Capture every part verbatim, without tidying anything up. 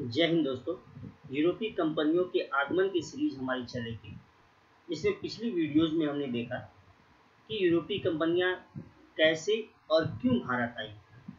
जय हिंद दोस्तों। यूरोपीय कंपनियों के आगमन की सीरीज हमारी चलेगी, जिसमें पिछली वीडियोस में हमने देखा कि यूरोपीय कंपनियां कैसे और क्यों भारत आई।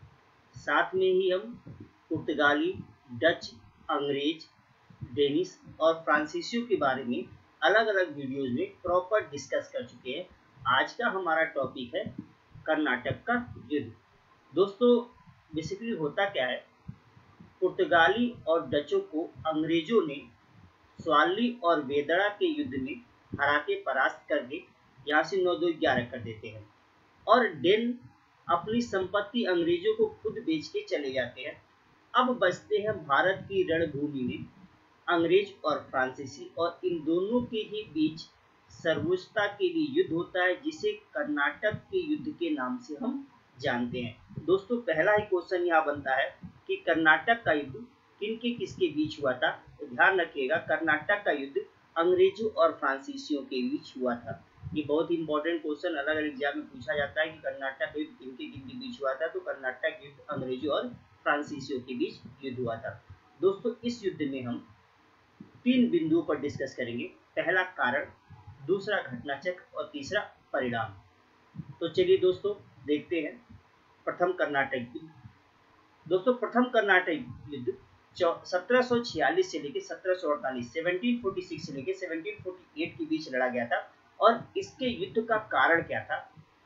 साथ में ही हम पुर्तगाली, डच, अंग्रेज, डेनिश और फ्रांसीसियों के बारे में अलग अलग वीडियोस में प्रॉपर डिस्कस कर चुके हैं। आज का हमारा टॉपिक है कर्नाटक का युद्ध। दोस्तों बेसिकली होता क्या है, पुर्तगाली और डचों को अंग्रेजों ने स्वाली और वेदड़ा के युद्ध में हरा के परास्त करके यहाँ से नौ दो ग्यारह कर देते हैं और डेन अपनी संपत्ति अंग्रेजों को खुद बेच के चले जाते हैं। अब बचते हैं भारत की रणभूमि में अंग्रेज और फ्रांसीसी, और इन दोनों के ही बीच सर्वोच्चता के लिए युद्ध होता है, जिसे कर्नाटक के युद्ध के नाम से हम जानते हैं। दोस्तों पहला ही क्वेश्चन यहाँ बनता है कि कर्नाटक का युद्ध किन के किसके बीच हुआ था। तो ध्यान रखिएगा, कर्नाटक का युद्ध अंग्रेजों और फ्रांसीसियों के बीच हुआ था। ये बहुत ही इंपॉर्टेंट क्वेश्चन अलग अलग एग्जाम में पूछा जाता है कि कर्नाटक का युद्ध किन के किन के बीच हुआ था। तो कर्नाटक युद्ध अंग्रेजों और फ्रांसीसियों के बीच युद्ध हुआ था। दोस्तों इस युद्ध में हम तीन बिंदुओं पर डिस्कस करेंगे। पहला कारण, दूसरा घटनाचक्र और तीसरा परिणाम। तो चलिए दोस्तों देखते हैं प्रथम कर्नाटक युद्ध। दोस्तों प्रथम कर्नाटक युद्ध सत्रह सौ छियालीस से लेकर सत्रह सौ अड़तालीस सत्रह सौ छियालीस से लेकर सत्रह सौ अड़तालीस के बीच लड़ा गया था। और इसके युद्ध का कारण क्या था?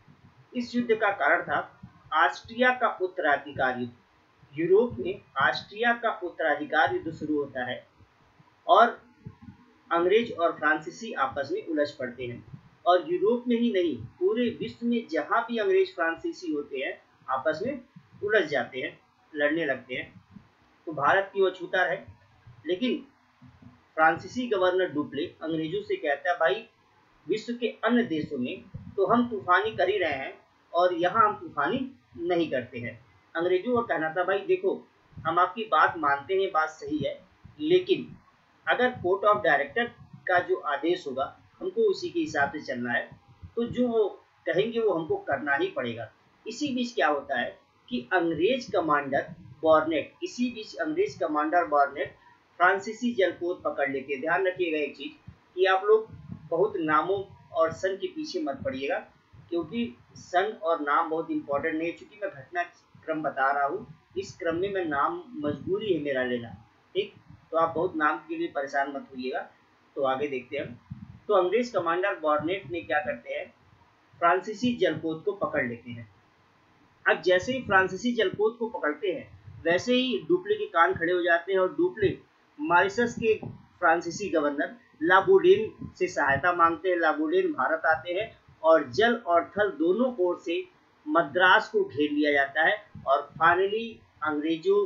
इस युद्ध का कारण था ऑस्ट्रिया का उत्तराधिकार युद्ध। यूरोप में ऑस्ट्रिया का उत्तराधिकार युद्ध शुरू होता है और अंग्रेज और फ्रांसीसी आपस में उलझ पड़ते हैं। और यूरोप में ही नहीं, पूरे विश्व में जहां भी अंग्रेज फ्रांसीसी होते हैं आपस में उलझ जाते हैं, लड़ने लगते हैं। तो भारत की वो छूता है, लेकिन फ्रांसीसी गवर्नर डुप्ले अंग्रेजों से कहता है, भाई विश्व के अन्य देशों में तो हम तूफानी कर ही रहे हैं और यहाँ हम तूफानी नहीं करते हैं। अंग्रेजों का कहना था, भाई देखो हम आपकी बात मानते हैं, बात सही है, लेकिन अगर कोर्ट ऑफ डायरेक्टर का जो आदेश होगा हमको उसी के हिसाब से चलना है, तो जो वो कहेंगे वो हमको करना ही पड़ेगा। इसी बीच क्या होता है कि अंग्रेज कमांडर बॉर्नेट इसी बीच अंग्रेज कमांडर बॉर्नेट फ्रांसीसी जलपोत पकड़ लेते हैं। ध्यान रखिएगा एक चीज कि आप लोग बहुत नामों और सन के पीछे मत पड़िएगा, क्योंकि सन और नाम बहुत इंपॉर्टेंट नहीं है। चूंकि मैं घटना क्रम बता रहा हूँ, इस क्रम में मैं नाम मजबूरी है मेरा लेना, ठीक। तो आप बहुत नाम के लिए परेशान मत होइएगा। तो आगे देखते हैं। तो अंग्रेज कमांडर बॉर्नेट ने क्या करते हैं, फ्रांसीसी जलपोत को पकड़ लेते हैं। अब जैसे ही फ्रांसीसी जलपोत को पकड़ते हैं वैसे ही डुप्ले के कान खड़े हो जाते हैं और डुप्ले मॉरिशस के फ्रांसीसी गवर्नर लाबोडेन से सहायता मांगते हैं। लाबोडेन भारत आते हैं और जल और थल दोनों ओर से मद्रास को घेर लिया जाता है और फाइनली अंग्रेजों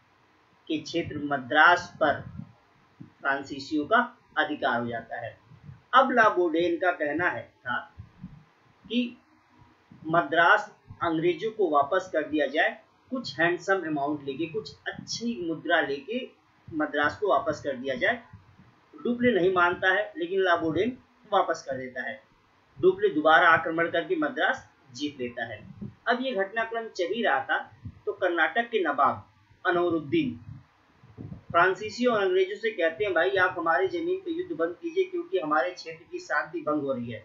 के क्षेत्र मद्रास पर फ्रांसीसियों का अधिकार हो जाता है। अब लाबोडेन का कहना है था कि मद्रास अंग्रेजों को वापस कर दिया जाए, कुछ हैंडसम अमाउंट लेके, कुछ अच्छी मुद्रा लेके मद्रास को वापस कर दिया जाए। डुप्ले नहीं मानता है, लेकिन लाबोडेन वापस कर देता है। डुप्ले दोबारा आक्रमण करके मद्रास जीत लेता है। अब ये घटनाक्रम चल ही रहा था तो कर्नाटक के नवाब अनवरुद्दीन फ्रांसीसी और अंग्रेजों से कहते हैं, भाई आप हमारी जमीन पे युद्ध बंद कीजिए, क्योंकि हमारे क्षेत्र की शांति भंग हो रही है।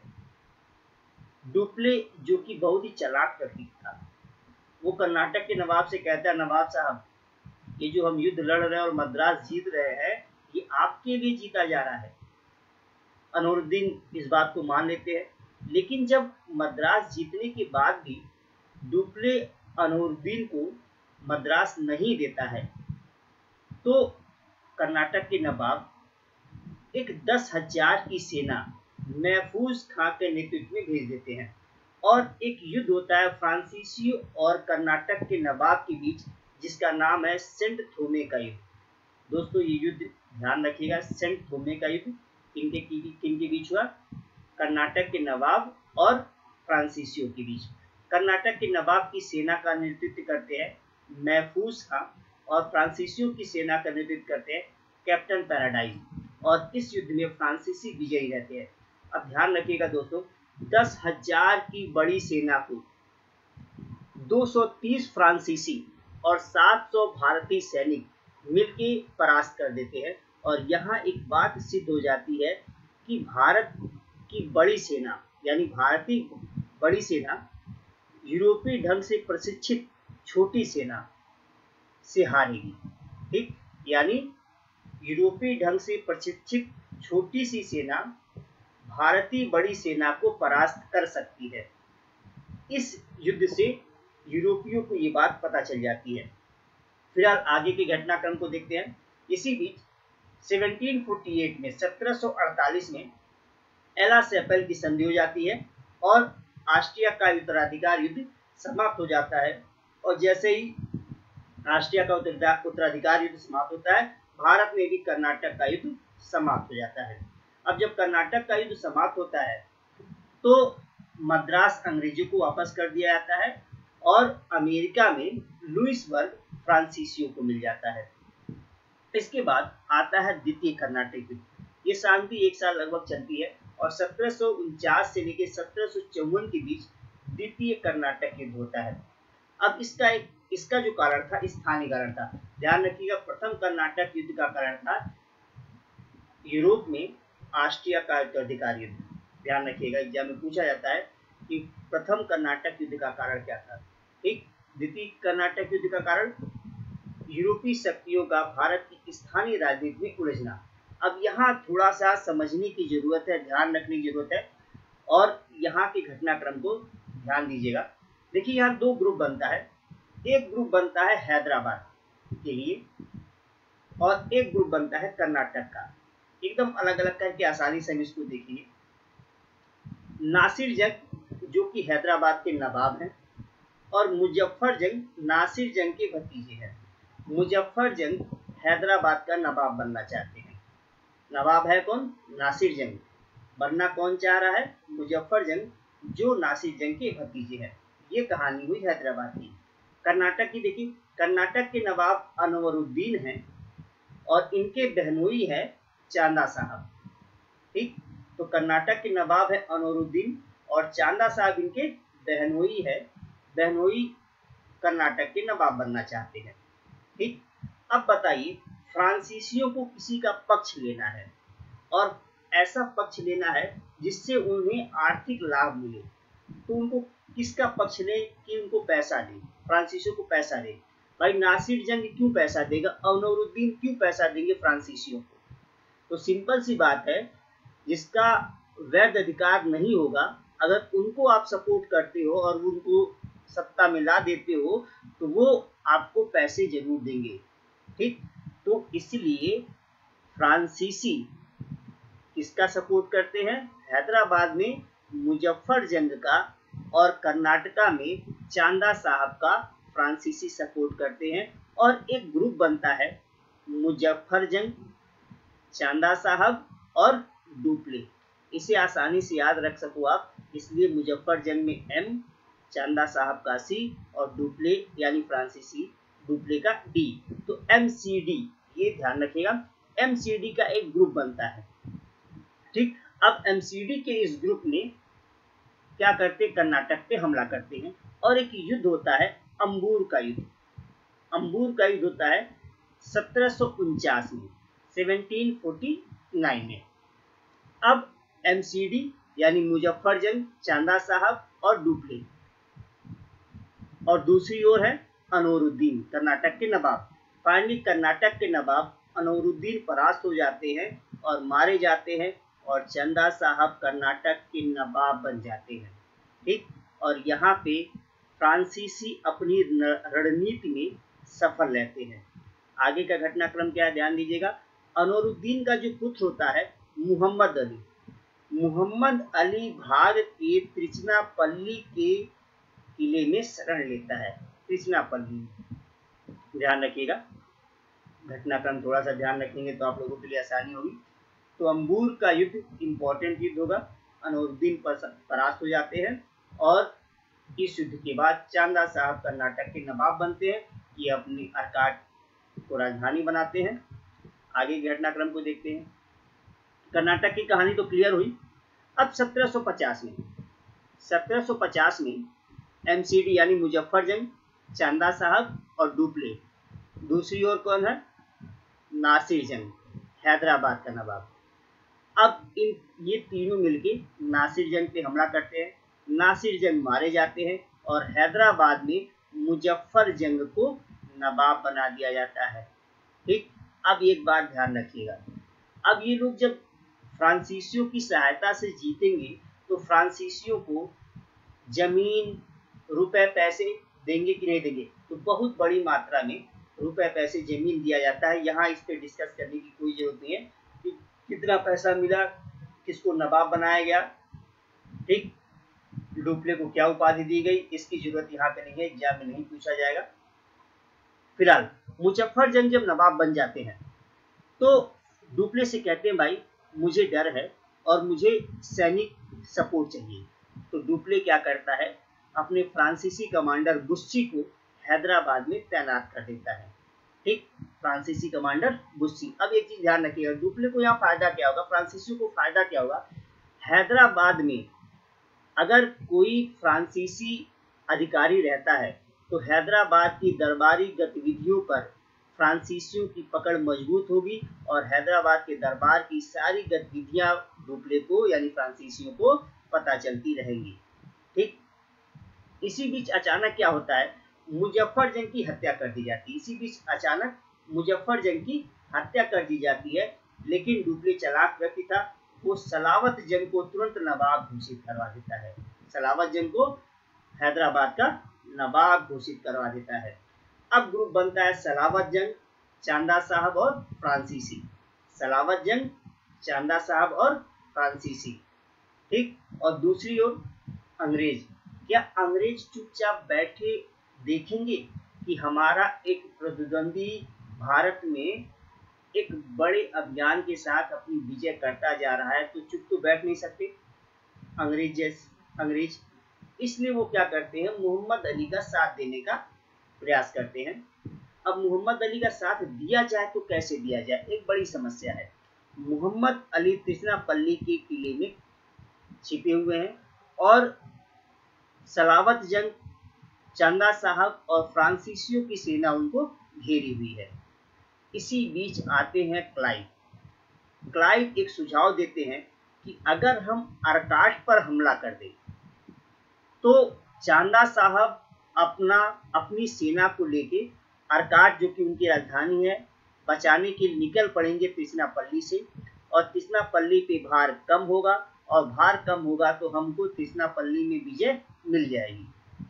डुप्ले जो कि बहुत ही चालाक प्रतीक था, वो कर्नाटक के नवाब से कहता है, नवाब साहब ये जो हम युद्ध लड़ रहे हैं और मद्रास जीत रहे हैं, ये आपके लिए जीता जा रहा है। अनवरुद्दीन इस बात को मान लेते हैं, लेकिन जब मद्रास जीतने के बाद भी डुप्ले अनवरुद्दीन को मद्रास नहीं देता है, तो कर्नाटक के नवाब एक दस हजार की सेना महफूज खां के नेतृत्व में भेज देते हैं और एक युद्ध होता है फ्रांसीसियों और कर्नाटक के नवाब के बीच, जिसका नाम है सेंट थोमे का युद्ध। दोस्तों ये युद्ध ध्यान रखिएगा, सेंट थोमे का युद्ध किनके किनके बीच हुआ? कर्नाटक के नवाब और फ्रांसीसियों के बीच। कर्नाटक के नवाब की सेना का नेतृत्व करते हैं महफूज खां और फ्रांसीसियों की सेना का नेतृत्व करते हैं कैप्टन पैराडाइज, और इस युद्ध में फ्रांसीसी विजयी रहते हैं। अब ध्यान रखिएगा दोस्तों, दस हजार की बड़ी सेना को दो सौ तीस फ्रांसीसी और सात सौ भारतीय सैनिक मिलके परास्त कर देते हैं। और यहाँ एक बात सिद्ध हो जाती है कि भारत की बड़ी सेना यानी भारतीय बड़ी सेना यूरोपीय ढंग से प्रशिक्षित छोटी सेना से हारेगी। ठीक, यानी यूरोपीय ढंग से प्रशिक्षित छोटी सी सेना भारतीय बड़ी सेना को परास्त कर सकती है। इस युद्ध से यूरोपियों को ये बात पता चल जाती है। फिलहाल आगे के घटनाक्रम को देखते हैं। इसी बीच सत्रह सौ अड़तालीस में सत्रह सौ अड़तालीस में एला सेपल की संधि हो जाती है और ऑस्ट्रिया का उत्तराधिकार युद्ध समाप्त हो जाता है। और जैसे ही ऑस्ट्रिया का उत्तराधिकार युद्ध समाप्त होता है, भारत में भी कर्नाटक का युद्ध समाप्त हो जाता है। अब जब कर्नाटक का युद्ध समाप्त होता है तो मद्रास अंग्रेजों को वापस कर दिया जाता है और अमेरिका में लुइसबर्ग फ्रांसीसियों को मिल जाता है। इसके बाद आता है द्वितीय कर्नाटक युद्ध। ये शांति एक साल लगभग चलती है और सत्रह सौ उनचास से लेकर सत्रह सौ चौवन के बीच द्वितीय कर्नाटक युद्ध होता है। अब इसका एक इसका जो कारण था स्थानीय कारण था। ध्यान रखिएगा, प्रथम कर्नाटक युद्ध का कारण था यूरोप में ऑस्ट्रिया का उत्तराधिकार युद्ध। ध्यान रखिएगा, एग्जाम में पूछा जाता है कि प्रथम कर्नाटक युद्ध का कारण क्या था। ठीक, द्वितीय कर्नाटक युद्ध का कारण यूरोपीय शक्तियों का भारत की स्थानीय राजनीति में उलझना। अब यहाँ थोड़ा सा समझने की जरूरत है, ध्यान रखने की जरूरत है और यहाँ के घटनाक्रम को ध्यान दीजिएगा। देखिए, यहाँ दो ग्रुप बनता है। एक ग्रुप बनता है हैदराबाद के लिए और एक ग्रुप बनता है कर्नाटक का। एकदम अलग अलग करके आसानी से हम इसको देखेंगे। नासिर जंग जो कि हैदराबाद के नवाब हैं और मुजफ्फर जंग नासिर जंग के भतीजे हैं। मुजफ्फर जंग हैदराबाद का नवाब बनना चाहते हैं। नवाब है कौन? नासिर जंग। बनना कौन चाह रहा है? मुजफ्फर जंग, जो नासिर जंग के भतीजे हैं। ये कहानी हुई हैदराबाद की। कर्नाटक की देखिए, कर्नाटक के नवाब अनवरुद्दीन हैं और इनके बहनोई है चांदा साहब। ठीक, तो कर्नाटक के नवाब है अनवरुद्दीन और चांदा साहब इनके बहनोई है। बहनोई कर्नाटक के नवाब बनना चाहते हैं। ठीक, अब बताइए, फ्रांसीसियों को किसी का पक्ष लेना है और ऐसा पक्ष लेना है जिससे उन्हें आर्थिक लाभ मिले, तो उनको किसका पक्ष ले कि उनको पैसा दे, फ्रांसीसियों को पैसा दे। भाई नासिर जंग क्यों पैसा देगा, अनवरुद्दीन क्यों पैसा देंगे फ्रांसीसियों को? तो सिंपल सी बात है, जिसका वैध अधिकार नहीं होगा, अगर उनको आप सपोर्ट करते हो और उनको सत्ता में ला देते हो तो वो आपको पैसे जरूर देंगे। ठीक, तो इसलिए फ्रांसीसी किसका सपोर्ट करते हैं? हैदराबाद में मुजफ्फर जंग का और कर्नाटका में चांदा साहब का फ्रांसीसी सपोर्ट करते हैं। और एक ग्रुप बनता है मुजफ्फर जंग, चांदा साहब और डुप्ले। इसे आसानी से याद रख सको आप, इसलिए मुजफ्फर जंग में एम, चांदा साहब का सी और डुप्ले यानी फ्रांसीसी डुप्ले का डी। तो एम सी डी, ये ध्यान रखिएगा, एम सी डी का एक ग्रुप बनता है। ठीक, अब एम सी डी के इस ग्रुप में क्या करते? कर्नाटक पे हमला करते हैं और एक युद्ध होता है अंबूर का युद्ध। अंबूर का युद्ध होता है सत्रह सौ उनचास में, सत्रह सौ उनचास में। अब एम सी डी यानी मुजफ्फर जंग, चांदा साहब और डुप्ले, और दूसरी ओर है अनवरुद्दीन कर्नाटक के नवाब। फाइनली कर्नाटक के नवाब अनवरुद्दीन परास्त हो जाते हैं और मारे जाते हैं और चंदा साहब कर्नाटक के नवाब बन जाते हैं। ठीक, और यहाँ पे फ्रांसीसी अपनी रणनीति में सफल रहते हैं। आगे का घटनाक्रम क्या है, ध्यान दीजिएगा। अनवरुद्दीन का जो पुत्र होता है मुहम्मद अली, मुहम्मद अली भाग के त्रिचनापल्ली के किले में शरण लेता है। त्रिचनापल्ली, ध्यान रखिएगा, घटनाक्रम थोड़ा सा ध्यान रखेंगे तो आप लोगों के लिए आसानी होगी। तो अंबूर का युद्ध इंपॉर्टेंट युद्ध होगा। अनवरुद्दीन परास्त हो जाते हैं और इस युद्ध के बाद चांदा साहब कर्नाटक के नवाब बनते हैं। ये अपनी अर्काट को राजधानी बनाते हैं। आगे घटनाक्रम को देखते हैं। कर्नाटक की कहानी तो क्लियर हुई। अब सत्रह सौ पचास में सत्रह सौ पचास में एम सी डी यानी मुजफ्फर जंग, चांदा साहब और डुप्ले। दूसरी ओर कौन है? नासिर जंग, हैदराबाद का नवाब। अब इन ये तीनों मिलके नासिर जंग पे हमला करते हैं, नासिर जंग मारे जाते हैं और हैदराबाद में मुजफ्फर जंग को नवाब बना दिया जाता है। ठीक, अब एक बात ध्यान रखिएगा, अब ये लोग जब फ्रांसीसियों की सहायता से जीतेंगे तो फ्रांसीसियों को जमीन, रुपए, पैसे देंगे कि नहीं देंगे? तो बहुत बड़ी मात्रा में रुपए, पैसे, जमीन दिया जाता है। यहाँ इस पे डिस्कस करने की कोई जरूरत नहीं है कि कितना पैसा मिला, किसको नवाब बनाया गया, ठीक, डुप्ले को क्या उपाधि दी गई, इसकी जरूरत यहाँ पे नहीं है, एग्जाम में नहीं पूछा जाएगा। फिलहाल मुजफ्फर जंग जब नवाब बन जाते हैं तो डुप्ले से कहते हैं भाई मुझे डर है और मुझे सैनिक सपोर्ट चाहिए। तो डुप्ले क्या करता है, अपने फ्रांसीसी कमांडर बुस्सी को हैदराबाद में तैनात कर देता है। ठीक, फ्रांसीसी कमांडर बुस्सी। अब एक चीज ध्यान रखिएगा, डुप्ले को यहाँ फायदा क्या होगा, फ्रांसीसियों को फायदा क्या होगा, हैदराबाद में अगर कोई फ्रांसीसी अधिकारी रहता है तो हैदराबाद की दरबारी गतिविधियों पर फ्रांसीसियों की पकड़ मजबूत होगी और हैदराबाद के दरबार की सारी गतिविधियां डुप्ले को यानी फ्रांसीसियों को पता चलती रहेंगी। ठीक, इसी बीच अचानक क्या होता है, मुजफ्फर जंग की हत्या कर दी जाती है। इसी बीच अचानक मुजफ्फर जंग की हत्या कर दी जाती है, लेकिन डुप्ले चालाक व्यक्ति था, वो सलावत जंग को तुरंत नवाब घोषित करवा देता है। सलावत जंग को हैदराबाद का नवाब घोषित करवा देता है। अब ग्रुप बनता है सलावत जंग, चांदा साहब और फ्रांसीसी। सलावत जंग, चांदा साहब और फ्रांसीसी। ठीक, और दूसरी ओर अंग्रेज। क्या अंग्रेज चुपचाप बैठे देखेंगे कि हमारा एक प्रतिद्वंदी भारत में एक बड़े अभियान के साथ अपनी विजय करता जा रहा है? तो चुप तो बैठ नहीं सकते अंग्रेज जैसे अंग्रेज। इसलिए वो क्या करते हैं, मोहम्मद अली का साथ देने का प्रयास करते हैं। अब मोहम्मद अली का साथ दिया जाए तो कैसे दिया जाए, एक बड़ी समस्या है। मोहम्मद अली तृष्णापल्ली के किले में छिपे हुए हैं और सलावत जंग, चंदा साहब और फ्रांसीसियों की सेना उनको घेरी हुई है। इसी बीच आते हैं क्लाइव। क्लाइव एक सुझाव देते हैं कि अगर हम अरकाट पर हमला कर दें तो चांदा साहब अपना अपनी सेना को लेके अरकाट, जो कि उनकी राजधानी है, बचाने के लिए निकल पड़ेंगे तृष्णापल्ली से, और तृष्णापल्ली पे भार कम होगा और भार कम होगा तो हमको तृष्णापल्ली में विजय मिल जाएगी।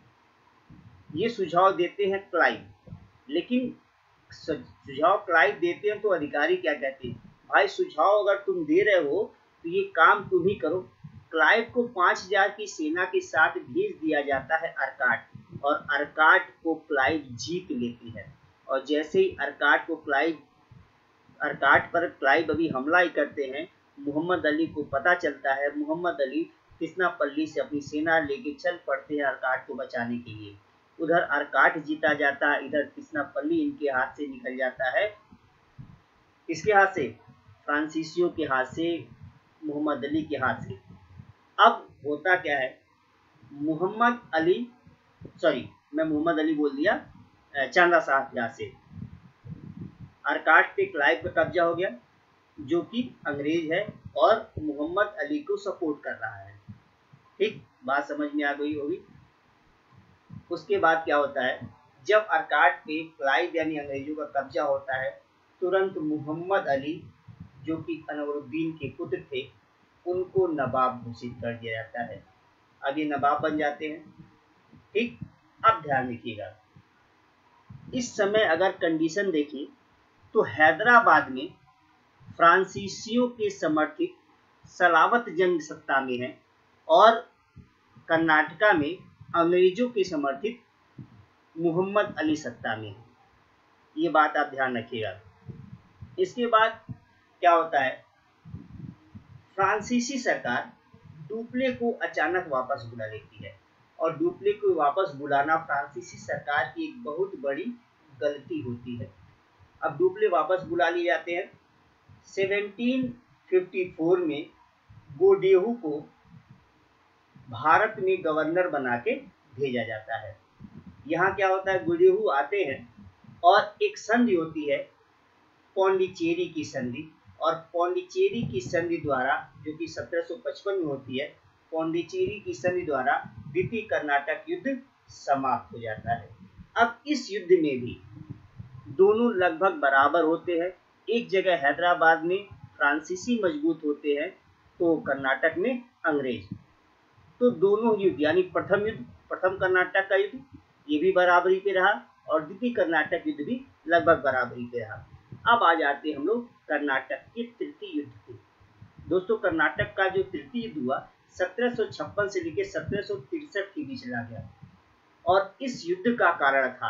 ये सुझाव देते हैं क्लाइव। लेकिन सुझाव क्लाइव देते हैं तो अधिकारी क्या कहते हैं, भाई सुझाव अगर तुम दे रहे हो तो ये काम तुम ही करो। क्लाइव को पांच हजार की सेना के साथ भेज दिया जाता है अरकाट, और अरकाट को क्लाइव जीत लेती है। और जैसे ही अरकाट को क्लाइव अरकाट पर क्लाइव अभी हमला ही करते हैं, मोहम्मद अली को पता चलता है। मोहम्मद अली तृष्णापल्ली से अपनी सेना लेके चल पड़ते हैं अरकाट को बचाने के लिए। उधर अरकाट जीता जाता है, इधर तृष्णापल्ली इनके हाथ से निकल जाता है। किसके हाथ से? फ्रांसीसियों के हाथ से, मोहम्मद अली के हाथ से। अब होता क्या है, मोहम्मद अली सॉरी मैं मोहम्मद अली बोल दिया, चांदा साहब के हाथ से अरकाट पे क्लाइव का कब्जा हो गया, जो कि अंग्रेज है और मोहम्मद अली को सपोर्ट कर रहा है। ठीक, बात समझ में आ गई होगी। उसके बाद क्या होता है, जब अरकाट पे क्लाइव यानी अंग्रेजों का कब्जा होता है, तुरंत मोहम्मद अली, जो कि अनवरुद्दीन के पुत्र थे, उनको नवाब घोषित कर दिया जाता है। अब ये नवाब बन जाते हैं। ठीक, अब ध्यान रखिएगा, इस समय अगर कंडीशन देखिए तो हैदराबाद में फ्रांसीसियों के समर्थित सलावत जंग सत्ता में है और कर्नाटका में अंग्रेजों के समर्थित मोहम्मद अली सत्ता में है। ये बात आप ध्यान रखिएगा। इसके बाद क्या होता है, फ्रांसीसी सरकार डुप्ले को अचानक वापस बुला लेती है, और डुप्ले को वापस बुलाना फ्रांसीसी सरकार की एक बहुत बड़ी गलती होती है। अब डुप्ले वापस बुला लिए जाते हैं। सत्रह सौ चौवन में गोडेहू को भारत में गवर्नर बना के भेजा जाता है। यहाँ क्या होता है, गोडेहू आते हैं और एक संधि होती है पौंडीचेरी की संधि, और पौंडीचेरी की संधि द्वारा, जो कि सत्रह सौ पचपन में होती है, पौंडीचेरी की संधि द्वारा द्वितीय कर्नाटक युद्ध समाप्त हो जाता है। अब इस युद्ध में भी दोनों लगभग बराबर होते हैं। एक जगह हैदराबाद में फ्रांसीसी मजबूत होते हैं तो कर्नाटक में अंग्रेज। तो दोनों युद्ध यानी प्रथम युद्ध, प्रथम कर्नाटक का युद्ध, ये भी बराबरी पे रहा, और द्वितीय कर्नाटक युद्ध भी लगभग बराबरी पे रहा। अब आ जाते हम लोग कर्नाटक के तृतीय युद्ध पे। दोस्तों, कर्नाटक का जो तृतीय युद्ध हुआ सत्रह सौ छप्पन से लेकर सत्रह सौ तिरसठ के बीच चला गया, और इस युद्ध का कारण था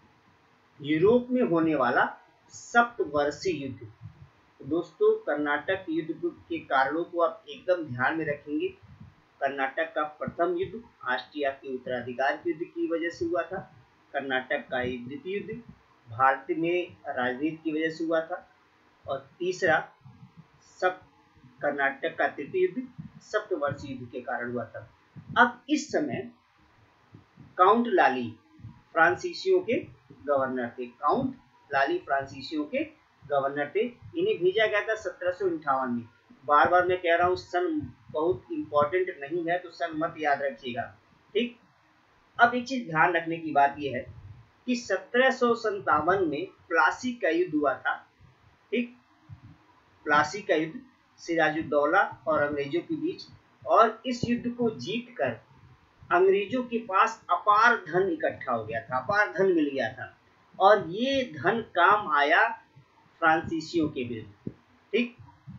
यूरोप में होने वाला सप्तवर्षीय युद्ध। तो दोस्तों, कर्नाटक युद्ध के कारणों को आप एकदम ध्यान में रखेंगे। कर्नाटक का प्रथम युद्ध ऑस्ट्रिया के उत्तराधिकार के युद्ध की वजह से हुआ था। कर्नाटक का द्वितीय युद्ध भारत में राजनीति की वजह से हुआ था, और तीसरा सब कर्नाटक का तृतीय युद्ध सप्तवर्षीय युद्ध के कारण हुआ था। अब इस समय काउंट लाली फ्रांसीसियों के गवर्नर थे। काउंट लाली फ्रांसीसियों के गवर्नर थे। इन्हें भेजा गया था सत्रह सौ अंठावन में। बार बार मैं कह रहा हूँ सन बहुत इंपॉर्टेंट नहीं है, तो सन मत याद रखिएगा, ठीक। अब एक चीज ध्यान रखने की बात यह है कि सत्रह सौ संतावन में प्लासी का युद्ध हुआ था, ठीक। प्लासी का युद्ध सिराजुद्दौला और अंग्रेजों के बीच, और इस युद्ध को जीतकर अंग्रेजों के पास अपार धन इकट्ठा हो गया था, अपार धन मिल गया था, और ये धन काम आया फ्रांसीसियों के विरुद्ध, ठीक।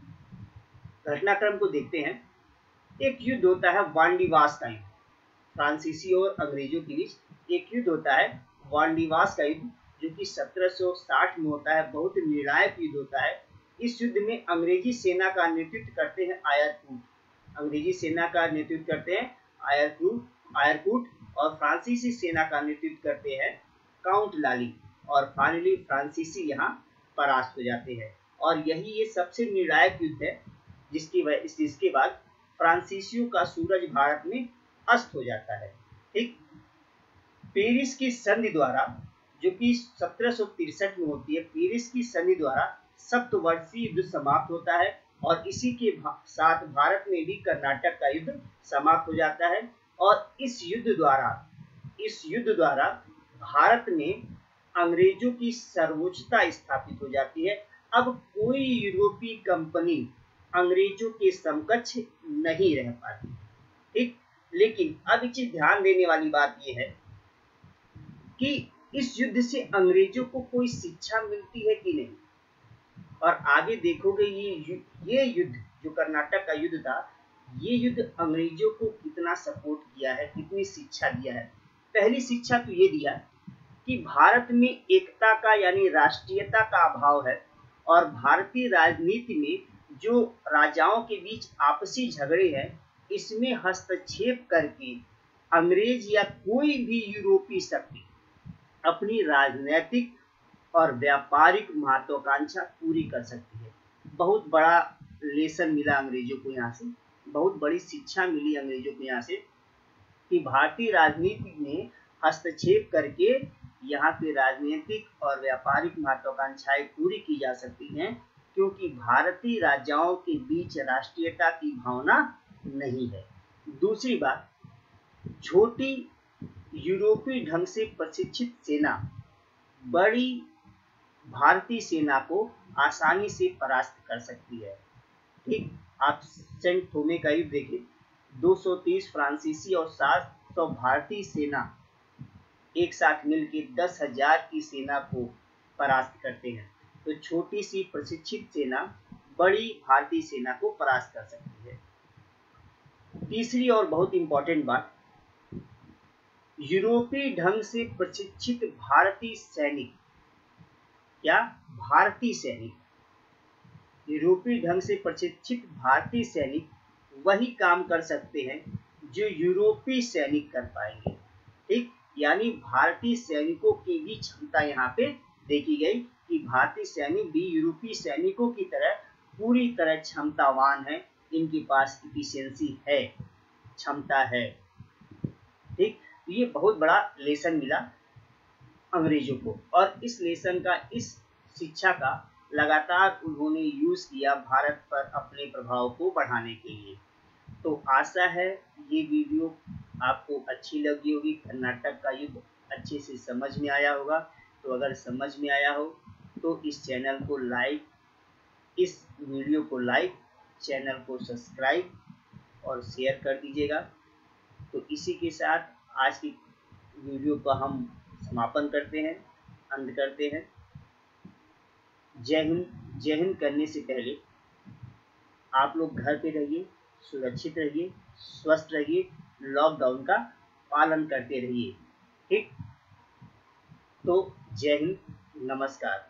घटनाक्रम को देखते हैं। एक युद्ध होता है वांडीवास का युद्ध, फ्रांसीसी और अंग्रेजों के बीच एक युद्ध होता है वांडीवास का युद्ध, जो कि सत्रह सौ साठ में होता है। बहुत निर्णायक युद्ध होता है। इस युद्ध में अंग्रेजी सेना का नेतृत्व करते हैं आयरकूट, अंग्रेजी सेना का नेतृत्व करते हैं आयरकूट आयरकूट और फ्रांसीसी सेना का नेतृत्व करते हैं काउंट लाली, और फाइनली फ्रांसीसी यहाँ परास्त हो जाते हैं। और यही ये सबसे निर्णायक युद्ध है, जिसकी वजह जिसके बाद फ्रांसीसियों का सूरज भारत में अस्त हो जाता है, ठीक। पेरिस की संधि द्वारा, जो कि सत्रह सौ तिरसठ में होती है, पेरिस की संधि द्वारा सप्तवर्षीय युद्ध समाप्त होता है, और इसी के साथ भारत में भी कर्नाटक का युद्ध समाप्त हो जाता है। और इस युद्ध द्वारा इस युद्ध द्वारा भारत में अंग्रेजों की सर्वोच्चता स्थापित हो जाती है। अब कोई यूरोपीय कंपनी अंग्रेजों के समकक्ष नहीं रह पाती, ठीक। लेकिन अब एक चीज ध्यान देने वाली बात यह है कि इस युद्ध से अंग्रेजों को कोई शिक्षा मिलती है कि नहीं। और आगे देखोगे ये ये युद्ध जो कर्नाटक का युद्ध था, ये युद्ध अंग्रेजों को कितना सपोर्ट किया है, कितनी शिक्षा दिया है। पहली शिक्षा तो ये दिया कि भारत में एकता का यानी राष्ट्रीयता का अभाव है, और भारतीय राजनीति में जो राजाओं के बीच आपसी झगड़े हैं, इसमें हस्तक्षेप करके अंग्रेज या कोई भी यूरोपीय शक्ति अपनी राजनीतिक और व्यापारिक महत्वाकांक्षा पूरी कर सकती है। बहुत बड़ा लेसन मिला अंग्रेजों को यहाँ से, बहुत बड़ी शिक्षा मिली अंग्रेजों को यहाँ से कि भारतीय राजनीति में हस्तक्षेप करके यहाँ पे राजनीतिक और व्यापारिक महत्वाकांक्षाएं पूरी की जा सकती हैं, क्योंकि भारतीय राजाओं के बीच राष्ट्रीयता की भावना नहीं है। दूसरी बात, छोटी यूरोपीय ढंग से प्रशिक्षित सेना बड़ी भारतीय सेना को आसानी से परास्त कर सकती है, ठीक। आप सेंट थोमे का युद्ध देखिए, दो सौ तीस फ्रांसीसी और सात सौ भारतीय सेना एक साथ मिलकर दस हजार की सेना को परास्त करते हैं। तो छोटी सी प्रशिक्षित सेना बड़ी भारतीय सेना को परास्त कर सकती है। तीसरी और बहुत इंपॉर्टेंट बात, यूरोपीय ढंग से प्रशिक्षित भारतीय सैनिक, क्या भारतीय सैनिक यूरोपीय ढंग से प्रशिक्षित भारतीय सैनिक वही काम कर सकते हैं जो यूरोपीय सैनिक कर पाएंगे, ठीक। यानी भारतीय सैनिकों की भी क्षमता यहाँ पे देखी गई कि भारतीय सैनिक भी यूरोपीय सैनिकों की तरह पूरी तरह क्षमतावान है, इनके पास इफिशियंसी है, क्षमता है, ठीक। ये बहुत बड़ा लेसन मिला अंग्रेजों को, और इस लेसन का, इस शिक्षा का लगातार उन्होंने यूज किया भारत पर अपने प्रभाव को बढ़ाने के लिए। तो आशा है ये वीडियो आपको अच्छी लगी होगी, कर्नाटक का युद्ध अच्छे से समझ में आया होगा। तो अगर समझ में आया हो तो इस चैनल को लाइक इस वीडियो को लाइक चैनल को सब्सक्राइब और शेयर कर दीजिएगा। तो इसी के साथ आज की वीडियो का हम समापन करते हैं, अंत करते हैं। जय हिंद। जय हिंद करने से पहले आप लोग घर पे रहिए, सुरक्षित रहिए, स्वस्थ रहिए, लॉकडाउन का पालन करते रहिए। ठीक, तो जय हिंद, नमस्कार।